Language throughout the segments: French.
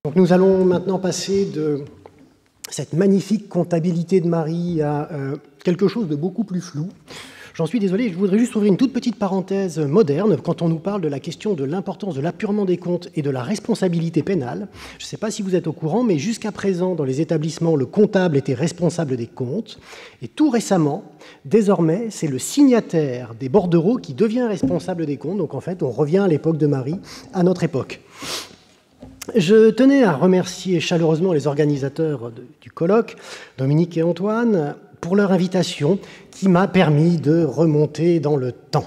Donc nous allons maintenant passer de cette magnifique comptabilité de Marie à quelque chose de beaucoup plus flou. J'en suis désolé, je voudrais juste ouvrir une toute petite parenthèse moderne quand on nous parle de la question de l'importance de l'apurement des comptes et de la responsabilité pénale. Je ne sais pas si vous êtes au courant, mais jusqu'à présent, dans les établissements, le comptable était responsable des comptes. Et tout récemment, désormais, c'est le signataire des bordereaux qui devient responsable des comptes. Donc en fait, on revient à l'époque de Marie, à notre époque. Je tenais à remercier chaleureusement les organisateurs du colloque, Dominique et Antoine, pour leur invitation qui m'a permis de remonter dans le temps.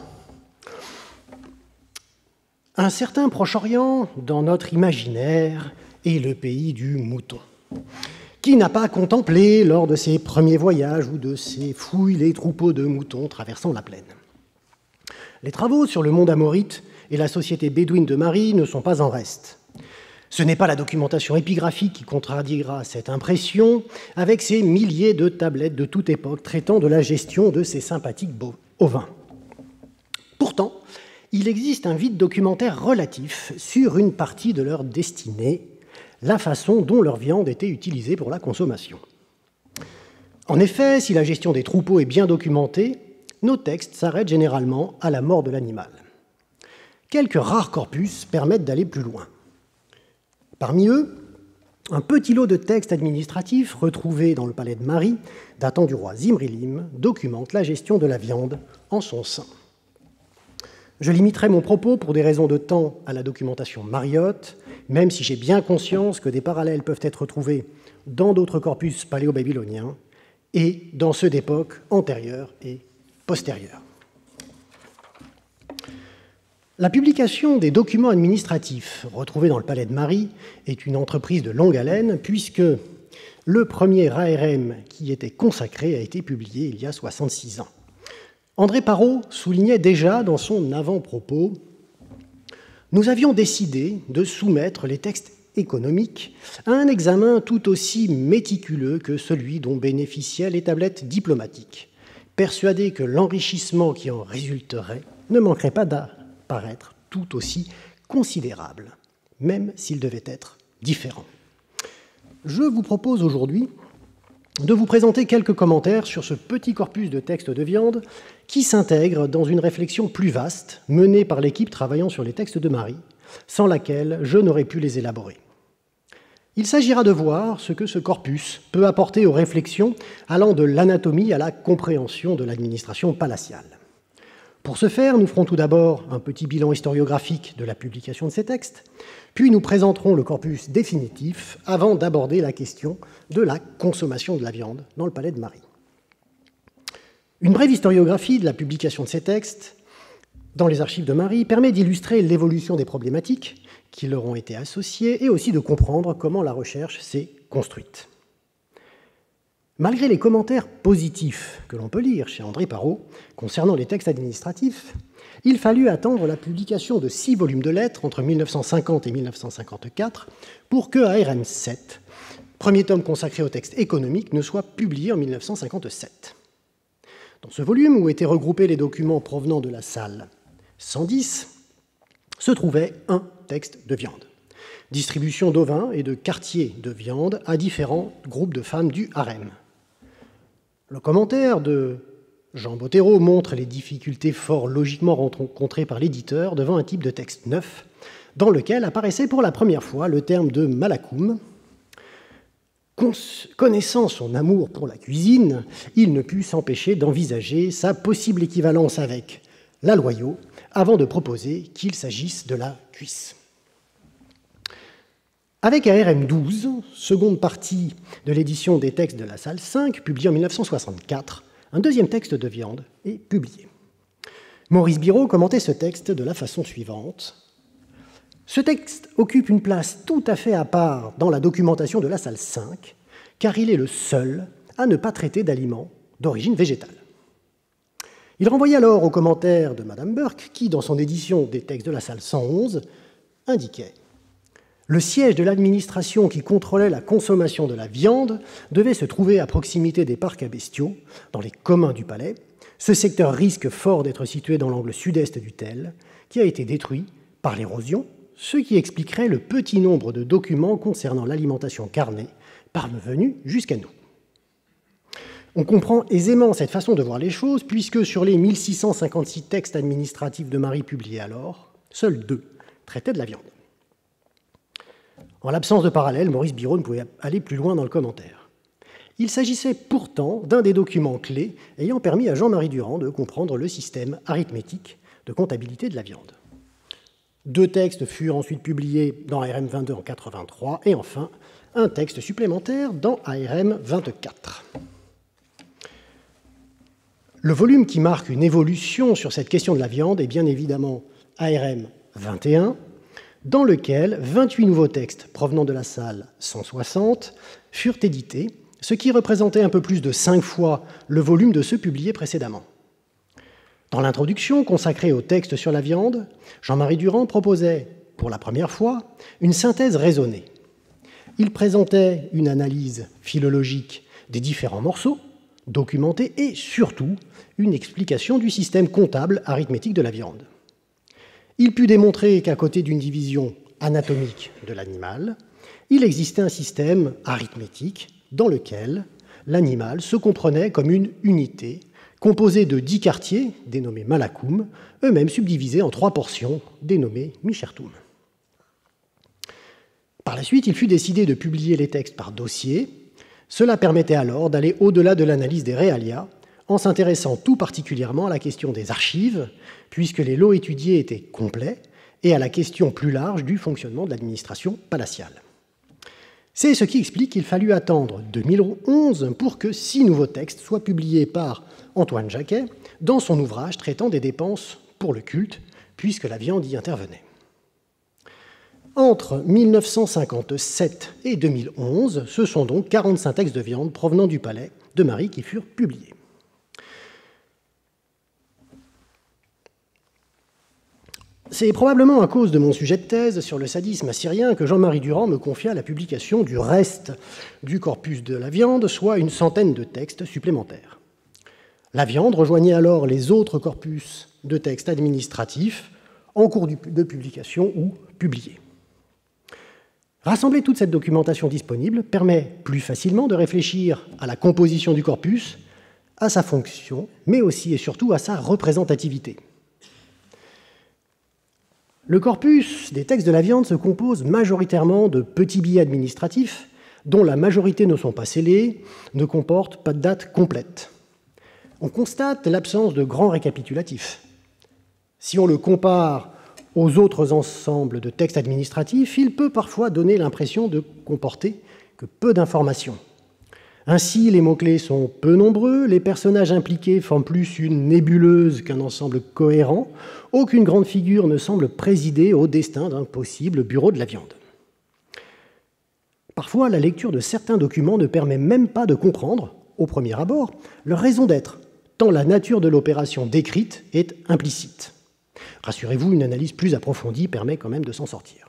Un certain Proche-Orient, dans notre imaginaire, est le pays du mouton. Qui n'a pas contemplé, lors de ses premiers voyages ou de ses fouilles, les troupeaux de moutons traversant la plaine? Les travaux sur le monde amorite et la société bédouine de Marie ne sont pas en reste. Ce n'est pas la documentation épigraphique qui contradira cette impression, avec ses milliers de tablettes de toute époque traitant de la gestion de ces sympathiques ovins. Pourtant, il existe un vide documentaire relatif sur une partie de leur destinée, la façon dont leur viande était utilisée pour la consommation. En effet, si la gestion des troupeaux est bien documentée, nos textes s'arrêtent généralement à la mort de l'animal. Quelques rares corpus permettent d'aller plus loin. Parmi eux, un petit lot de textes administratifs retrouvés dans le palais de Marie, datant du roi Zimrilim, documente la gestion de la viande en son sein. Je limiterai mon propos pour des raisons de temps à la documentation mariotte, même si j'ai bien conscience que des parallèles peuvent être trouvés dans d'autres corpus paléo-babyloniens et dans ceux d'époques antérieures et postérieures. La publication des documents administratifs retrouvés dans le palais de Marie est une entreprise de longue haleine puisque le premier ARM qui y était consacré a été publié il y a 66 ans. André Parrot soulignait déjà dans son avant-propos « Nous avions décidé de soumettre les textes économiques à un examen tout aussi méticuleux que celui dont bénéficiaient les tablettes diplomatiques, persuadés que l'enrichissement qui en résulterait ne manquerait pas d'apparaître tout aussi considérable, même s'il devait être différent. » Je vous propose aujourd'hui de vous présenter quelques commentaires sur ce petit corpus de textes de viande qui s'intègre dans une réflexion plus vaste menée par l'équipe travaillant sur les textes de Marie, sans laquelle je n'aurais pu les élaborer. Il s'agira de voir ce que ce corpus peut apporter aux réflexions allant de l'anatomie à la compréhension de l'administration palatiale. Pour ce faire, nous ferons tout d'abord un petit bilan historiographique de la publication de ces textes, puis nous présenterons le corpus définitif avant d'aborder la question de la consommation de la viande dans le palais de Marie. Une brève historiographie de la publication de ces textes dans les archives de Marie permet d'illustrer l'évolution des problématiques qui leur ont été associées et aussi de comprendre comment la recherche s'est construite. Malgré les commentaires positifs que l'on peut lire chez André Parrot concernant les textes administratifs, il fallut attendre la publication de 6 volumes de lettres entre 1950 et 1954 pour que ARM 7, premier tome consacré aux textes économiques, ne soit publié en 1957. Dans ce volume, où étaient regroupés les documents provenant de la salle 110, se trouvait un texte de viande. Distribution d'ovins et de quartiers de viande à différents groupes de femmes du harem. Le commentaire de Jean Bottero montre les difficultés fort logiquement rencontrées par l'éditeur devant un type de texte neuf, dans lequel apparaissait pour la première fois le terme de malakoum. Connaissant son amour pour la cuisine, il ne put s'empêcher d'envisager sa possible équivalence avec la loyau, avant de proposer qu'il s'agisse de la cuisse. Avec ARM 12, seconde partie de l'édition des textes de la salle 5, publiée en 1964, un deuxième texte de viande est publié. Maurice Biraud commentait ce texte de la façon suivante. Ce texte occupe une place tout à fait à part dans la documentation de la salle 5, car il est le seul à ne pas traiter d'aliments d'origine végétale. Il renvoyait alors aux commentaires de Madame Burke, qui, dans son édition des textes de la salle 111, indiquait « Le siège de l'administration qui contrôlait la consommation de la viande devait se trouver à proximité des parcs à bestiaux, dans les communs du palais. Ce secteur risque fort d'être situé dans l'angle sud-est du tel, qui a été détruit par l'érosion ce qui expliquerait le petit nombre de documents concernant l'alimentation carnée parvenus jusqu'à nous. On comprend aisément cette façon de voir les choses, puisque sur les 1656 textes administratifs de Marie publiés alors, seuls 2 traitaient de la viande. En l'absence de parallèle, Maurice Biraud ne pouvait aller plus loin dans le commentaire. Il s'agissait pourtant d'un des documents clés ayant permis à Jean-Marie Durand de comprendre le système arithmétique de comptabilité de la viande. 2 textes furent ensuite publiés dans ARM 22 en 83 et enfin un texte supplémentaire dans ARM 24. Le volume qui marque une évolution sur cette question de la viande est bien évidemment ARM 21, dans lequel 28 nouveaux textes provenant de la salle 160 furent édités, ce qui représentait un peu plus de 5 fois le volume de ceux publiés précédemment. Dans l'introduction consacrée au texte sur la viande, Jean-Marie Durand proposait, pour la première fois, une synthèse raisonnée. Il présentait une analyse philologique des différents morceaux, documentés, et surtout une explication du système comptable arithmétique de la viande. Il put démontrer qu'à côté d'une division anatomique de l'animal, il existait un système arithmétique dans lequel l'animal se comprenait comme une unité composée de 10 quartiers, dénommés malakoum, eux-mêmes subdivisés en 3 portions, dénommées michertum. Par la suite, il fut décidé de publier les textes par dossier. Cela permettait alors d'aller au-delà de l'analyse des réalia, en s'intéressant tout particulièrement à la question des archives, puisque les lots étudiés étaient complets, et à la question plus large du fonctionnement de l'administration palatiale. C'est ce qui explique qu'il fallut attendre 2011 pour que 6 nouveaux textes soient publiés par Antoine Jacquet dans son ouvrage traitant des dépenses pour le culte, puisque la viande y intervenait. Entre 1957 et 2011, ce sont donc 45 textes de viande provenant du palais de Marie qui furent publiés. C'est probablement à cause de mon sujet de thèse sur le sadisme assyrien que Jean-Marie Durand me confia la publication du reste du corpus de la viande, soit une centaine de textes supplémentaires. La viande rejoignait alors les autres corpus de textes administratifs en cours de publication ou publiés. Rassembler toute cette documentation disponible permet plus facilement de réfléchir à la composition du corpus, à sa fonction, mais aussi et surtout à sa représentativité. Le corpus des textes de la viande se compose majoritairement de petits billets administratifs dont la majorité ne sont pas scellés, ne comportent pas de date complète. On constate l'absence de grands récapitulatifs. Si on le compare aux autres ensembles de textes administratifs, il peut parfois donner l'impression de comporter que peu d'informations. Ainsi, les mots-clés sont peu nombreux, les personnages impliqués forment plus une nébuleuse qu'un ensemble cohérent, aucune grande figure ne semble présider au destin d'un possible bureau de la viande. Parfois, la lecture de certains documents ne permet même pas de comprendre, au premier abord, leur raison d'être, tant la nature de l'opération décrite est implicite. Rassurez-vous, une analyse plus approfondie permet quand même de s'en sortir.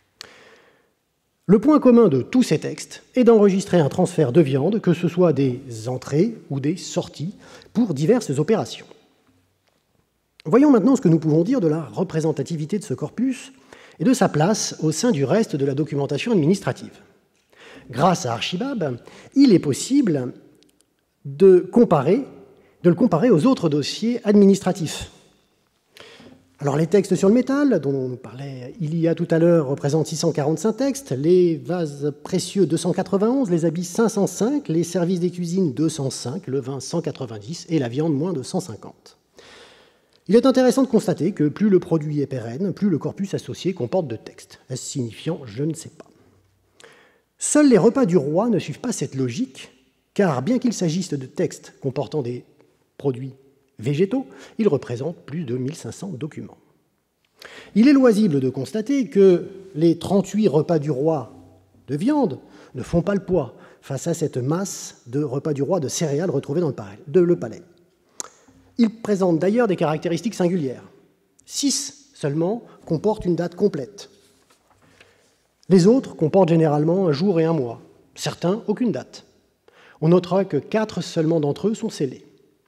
Le point commun de tous ces textes est d'enregistrer un transfert de viande, que ce soit des entrées ou des sorties, pour diverses opérations. Voyons maintenant ce que nous pouvons dire de la représentativité de ce corpus et de sa place au sein du reste de la documentation administrative. Grâce à Archibab, il est possible de le comparer aux autres dossiers administratifs. Alors les textes sur le métal, dont on parlait il y a tout à l'heure, représentent 645 textes, les vases précieux 291, les habits 505, les services des cuisines 205, le vin 190 et la viande moins de 150. Il est intéressant de constater que plus le produit est pérenne, plus le corpus associé comporte de textes. Est-ce signifiant? Je ne sais pas. Seuls les repas du roi ne suivent pas cette logique, car bien qu'il s'agisse de textes comportant des produits végétaux, ils représentent plus de 1500 documents. Il est loisible de constater que les 38 repas du roi de viande ne font pas le poids face à cette masse de repas du roi de céréales retrouvés dans le palais. Ils présentent d'ailleurs des caractéristiques singulières. 6 seulement comportent une date complète. Les autres comportent généralement un jour et un mois. Certains, aucune date. On notera que 4 seulement d'entre eux sont scellés.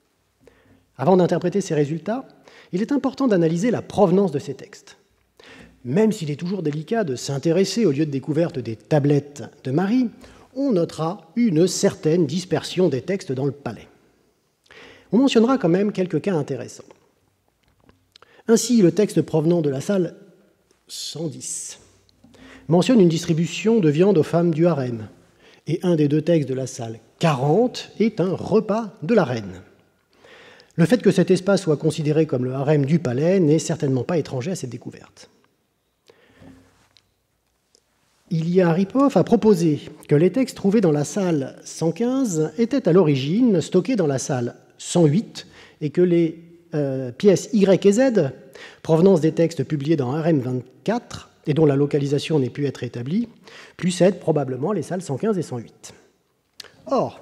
Avant d'interpréter ces résultats, il est important d'analyser la provenance de ces textes. Même s'il est toujours délicat de s'intéresser au lieu de découverte des tablettes de Marie, on notera une certaine dispersion des textes dans le palais. On mentionnera quand même quelques cas intéressants. Ainsi, le texte provenant de la salle 110 mentionne une distribution de viande aux femmes du harem, et un des deux textes de la salle 40 est un repas de la reine. Le fait que cet espace soit considéré comme le harem du palais n'est certainement pas étranger à cette découverte. Ilya Aripov a proposé que les textes trouvés dans la salle 115 étaient à l'origine stockés dans la salle 108 et que les pièces Y et Z, provenance des textes publiés dans Harem 24 et dont la localisation n'ait pu être établie, possèdent probablement les salles 115 et 108. Or,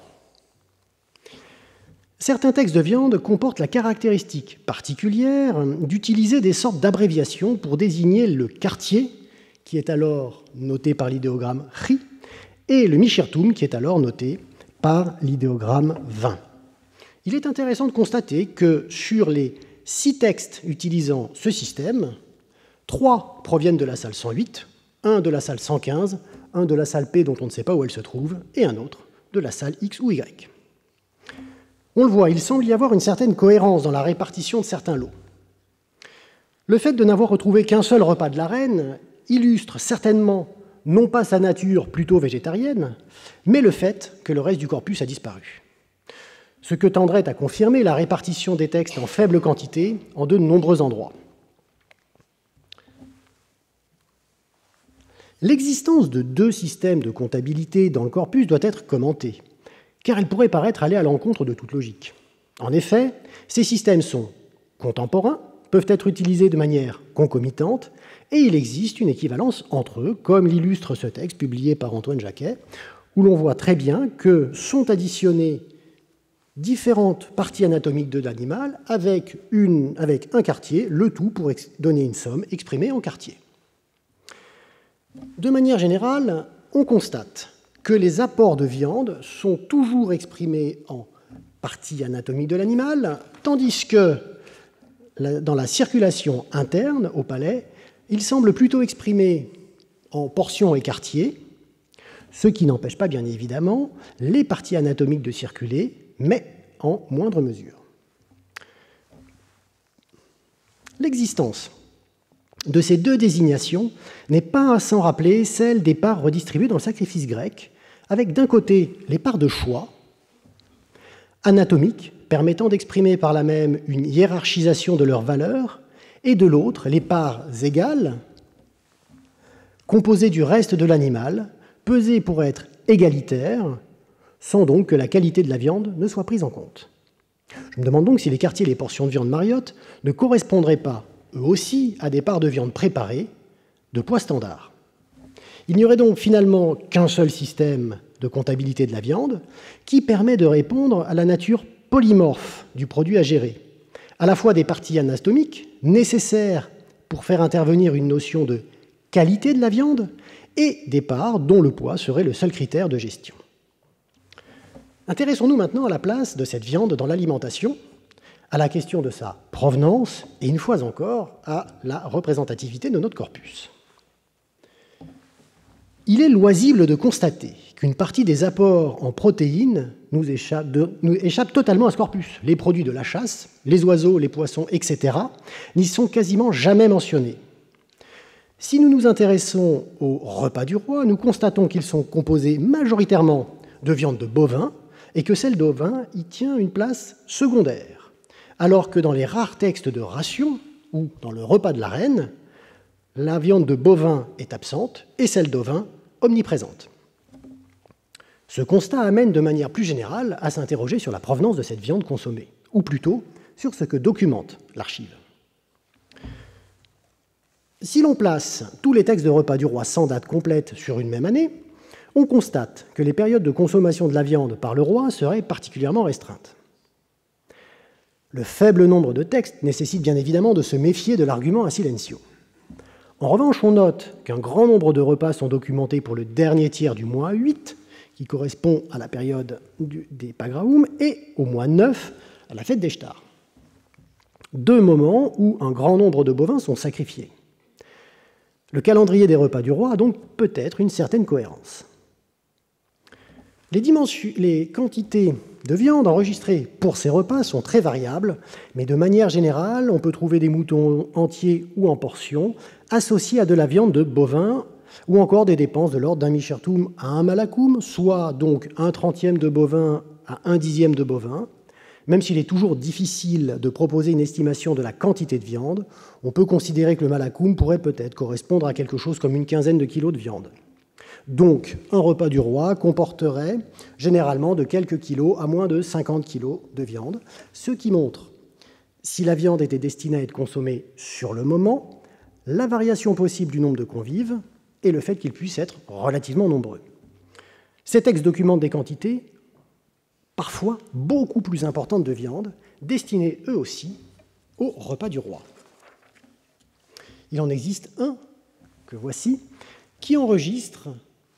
certains textes de viande comportent la caractéristique particulière d'utiliser des sortes d'abréviations pour désigner le quartier, qui est alors noté par l'idéogramme Ri, et le Mishirtum, qui est alors noté par l'idéogramme 20. Il est intéressant de constater que sur les 6 textes utilisant ce système, 3 proviennent de la salle 108, 1 de la salle 115, 1 de la salle P dont on ne sait pas où elle se trouve, et un autre de la salle X ou Y. On le voit, il semble y avoir une certaine cohérence dans la répartition de certains lots. Le fait de n'avoir retrouvé qu'un seul repas de la reine illustre certainement non pas sa nature plutôt végétarienne, mais le fait que le reste du corpus a disparu. Ce que tendrait à confirmer la répartition des textes en faible quantité en de nombreux endroits. L'existence de 2 systèmes de comptabilité dans le corpus doit être commentée, car elle pourrait paraître aller à l'encontre de toute logique. En effet, ces systèmes sont contemporains, peuvent être utilisés de manière concomitante, et il existe une équivalence entre eux, comme l'illustre ce texte publié par Antoine Jacquet, où l'on voit très bien que sont additionnées différentes parties anatomiques de l'animal avec un quartier, le tout pour donner une somme exprimée en quartier. De manière générale, on constate que les apports de viande sont toujours exprimés en parties anatomiques de l'animal, tandis que dans la circulation interne au palais, ils semblent plutôt exprimés en portions et quartiers, ce qui n'empêche pas bien évidemment les parties anatomiques de circuler, mais en moindre mesure. L'existence de ces 2 désignations n'est pas sans rappeler celle des parts redistribuées dans le sacrifice grec, avec d'un côté les parts de choix, anatomiques, permettant d'exprimer par là même une hiérarchisation de leur valeur, et de l'autre les parts égales, composées du reste de l'animal, pesées pour être égalitaires, sans donc que la qualité de la viande ne soit prise en compte. Je me demande donc si les quartiers et les portions de viande Mariotte ne correspondraient pas, eux aussi, à des parts de viande préparées, de poids standard. Il n'y aurait donc finalement qu'un seul système de comptabilité de la viande qui permet de répondre à la nature polymorphe du produit à gérer, à la fois des parties anatomiques nécessaires pour faire intervenir une notion de qualité de la viande et des parts dont le poids serait le seul critère de gestion. Intéressons-nous maintenant à la place de cette viande dans l'alimentation, à la question de sa provenance et, une fois encore, à la représentativité de notre corpus. Il est loisible de constater qu'une partie des apports en protéines nous échappe totalement à ce corpus. Les produits de la chasse, les oiseaux, les poissons, etc., n'y sont quasiment jamais mentionnés. Si nous nous intéressons aux repas du roi, nous constatons qu'ils sont composés majoritairement de viande de bovin et que celle d'ovin y tient une place secondaire, alors que dans les rares textes de ration ou dans le repas de la reine, la viande de bovin est absente et celle d'ovin omniprésente. Ce constat amène de manière plus générale à s'interroger sur la provenance de cette viande consommée, ou plutôt sur ce que documente l'archive. Si l'on place tous les textes de repas du roi sans date complète sur une même année, on constate que les périodes de consommation de la viande par le roi seraient particulièrement restreintes. Le faible nombre de textes nécessite bien évidemment de se méfier de l'argument a silencio. En revanche, on note qu'un grand nombre de repas sont documentés pour le dernier tiers du mois 8, qui correspond à la période des Pagraoum, et au mois 9, à la fête des Shtars. 2 moments où un grand nombre de bovins sont sacrifiés. Le calendrier des repas du roi a donc peut-être une certaine cohérence. Les quantités de viande enregistrées pour ces repas sont très variables, mais de manière générale, on peut trouver des moutons entiers ou en portions associés à de la viande de bovin ou encore des dépenses de l'ordre d'un mishertum à un malakoum, soit donc un trentième de bovin à un dixième de bovin. Même s'il est toujours difficile de proposer une estimation de la quantité de viande, on peut considérer que le malakoum pourrait peut-être correspondre à quelque chose comme une quinzaine de kilos de viande. Donc, un repas du roi comporterait généralement de quelques kilos à moins de 50 kilos de viande, ce qui montre, si la viande était destinée à être consommée sur le moment, la variation possible du nombre de convives et le fait qu'ils puissent être relativement nombreux. Ces textes documentent des quantités parfois beaucoup plus importantes de viande, destinées eux aussi au repas du roi. Il en existe un, que voici, qui enregistre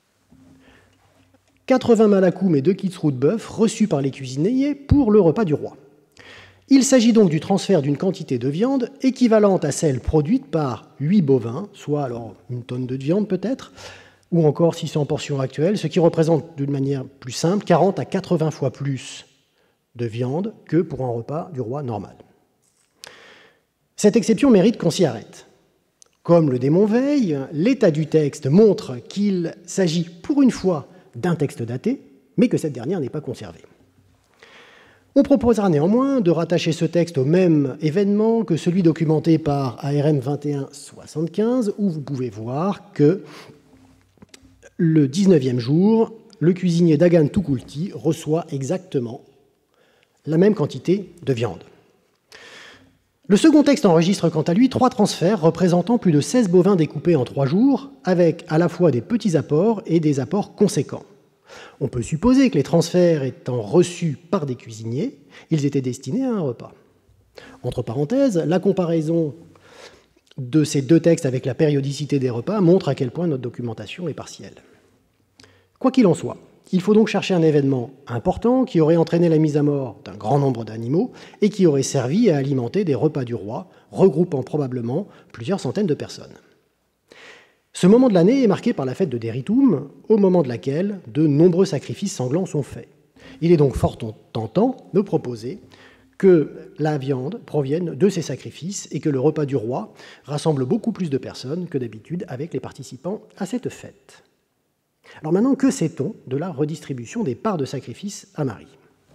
80 malakoums et 2 kitzroux de bœuf reçus par les cuisiniers pour le repas du roi. Il s'agit donc du transfert d'une quantité de viande équivalente à celle produite par 8 bovins, soit alors une tonne de viande peut-être, ou encore 600 portions actuelles, ce qui représente d'une manière plus simple 40 à 80 fois plus de viande que pour un repas du roi normal. Cette exception mérite qu'on s'y arrête. Comme le démon veille, l'état du texte montre qu'il s'agit pour une fois d'un texte daté, mais que cette dernière n'est pas conservée. On proposera néanmoins de rattacher ce texte au même événement que celui documenté par ARM 2175, où vous pouvez voir que le 19e jour, le cuisinier Dagan Tukulti reçoit exactement la même quantité de viande. Le second texte enregistre quant à lui 3 transferts représentant plus de 16 bovins découpés en 3 jours, avec à la fois des petits apports et des apports conséquents. On peut supposer que les transferts étant reçus par des cuisiniers, ils étaient destinés à un repas. Entre parenthèses, la comparaison de ces deux textes avec la périodicité des repas montre à quel point notre documentation est partielle. Quoi qu'il en soit, il faut donc chercher un événement important qui aurait entraîné la mise à mort d'un grand nombre d'animaux et qui aurait servi à alimenter des repas du roi, regroupant probablement plusieurs centaines de personnes. Ce moment de l'année est marqué par la fête de Deritum, au moment de laquelle de nombreux sacrifices sanglants sont faits. Il est donc fort tentant de proposer que la viande provienne de ces sacrifices et que le repas du roi rassemble beaucoup plus de personnes que d'habitude avec les participants à cette fête. Alors maintenant, que sait-on de la redistribution des parts de sacrifice à Marie ?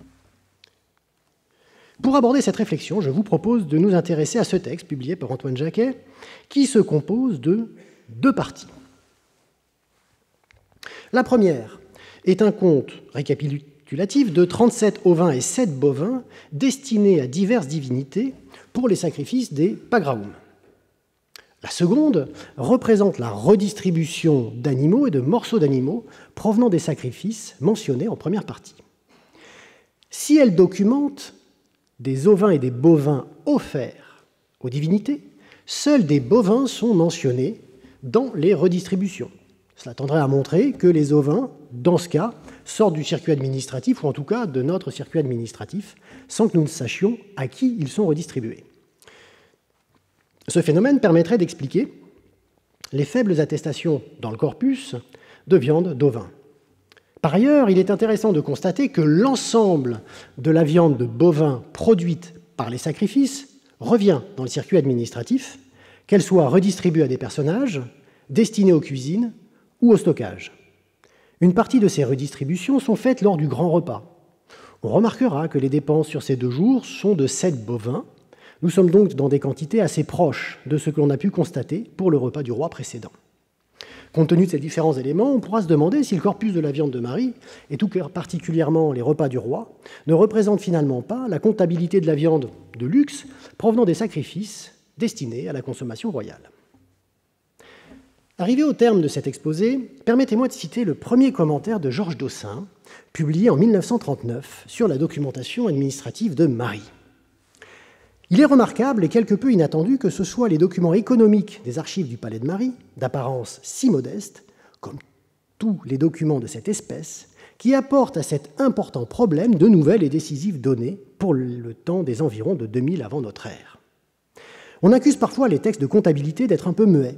Pour aborder cette réflexion, je vous propose de nous intéresser à ce texte publié par Antoine Jacquet, qui se compose de 2 parties. La première est un compte récapitulatif de 37 ovins et 7 bovins destinés à diverses divinités pour les sacrifices des pagraoum. La seconde représente la redistribution d'animaux et de morceaux d'animaux provenant des sacrifices mentionnés en première partie. Si elle documente des ovins et des bovins offerts aux divinités, seuls des bovins sont mentionnés dans les redistributions. Cela tendrait à montrer que les ovins, dans ce cas, sortent du circuit administratif, ou en tout cas de notre circuit administratif, sans que nous ne sachions à qui ils sont redistribués. Ce phénomène permettrait d'expliquer les faibles attestations dans le corpus de viande d'ovin. Par ailleurs, il est intéressant de constater que l'ensemble de la viande de bovin produite par les sacrifices revient dans le circuit administratif, qu'elle soit redistribuée à des personnages, destinée aux cuisines ou au stockage. Une partie de ces redistributions sont faites lors du grand repas. On remarquera que les dépenses sur ces 2 jours sont de 7 bovins. Nous sommes donc dans des quantités assez proches de ce que l'on a pu constater pour le repas du roi précédent. Compte tenu de ces différents éléments, on pourra se demander si le corpus de la viande de Marie, et tout particulièrement les repas du roi, ne représente finalement pas la comptabilité de la viande de luxe provenant des sacrifices destinés à la consommation royale. Arrivé au terme de cet exposé, permettez-moi de citer le premier commentaire de Georges Dossin, publié en 1939 sur la documentation administrative de Marie. Il est remarquable et quelque peu inattendu que ce soit les documents économiques des archives du Palais de Marie, d'apparence si modeste, comme tous les documents de cette espèce, qui apportent à cet important problème de nouvelles et décisives données pour le temps des environs de 2000 avant notre ère. On accuse parfois les textes de comptabilité d'être un peu muets,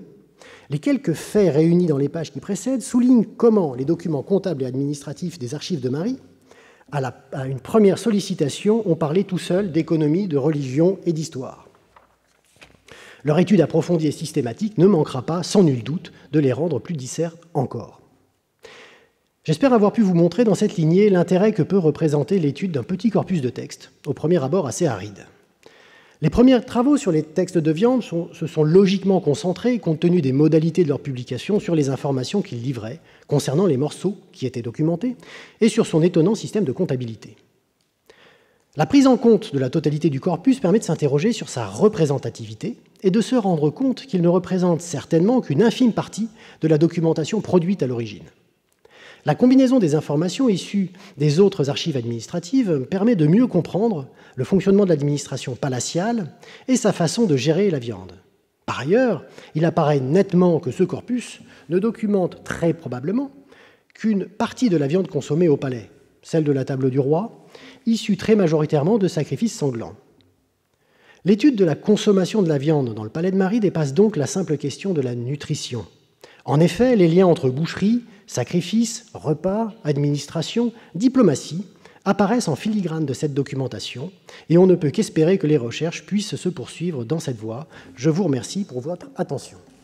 Les quelques faits réunis dans les pages qui précèdent soulignent comment les documents comptables et administratifs des archives de Marie, à une première sollicitation, ont parlé tout seuls d'économie, de religion et d'histoire. Leur étude approfondie et systématique ne manquera pas, sans nul doute, de les rendre plus disserts encore. J'espère avoir pu vous montrer dans cette lignée l'intérêt que peut représenter l'étude d'un petit corpus de textes, au premier abord assez aride. Les premiers travaux sur les textes de viande se sont logiquement concentrés, compte tenu des modalités de leur publication, sur les informations qu'ils livraient concernant les morceaux qui étaient documentés et sur son étonnant système de comptabilité. La prise en compte de la totalité du corpus permet de s'interroger sur sa représentativité et de se rendre compte qu'il ne représente certainement qu'une infime partie de la documentation produite à l'origine. La combinaison des informations issues des autres archives administratives permet de mieux comprendre le fonctionnement de l'administration palatiale et sa façon de gérer la viande. Par ailleurs, il apparaît nettement que ce corpus ne documente très probablement qu'une partie de la viande consommée au palais, celle de la table du roi, issue très majoritairement de sacrifices sanglants. L'étude de la consommation de la viande dans le palais de Marie dépasse donc la simple question de la nutrition. En effet, les liens entre boucherie, sacrifices, repas, administration, diplomatie apparaissent en filigrane de cette documentation et on ne peut qu'espérer que les recherches puissent se poursuivre dans cette voie. Je vous remercie pour votre attention.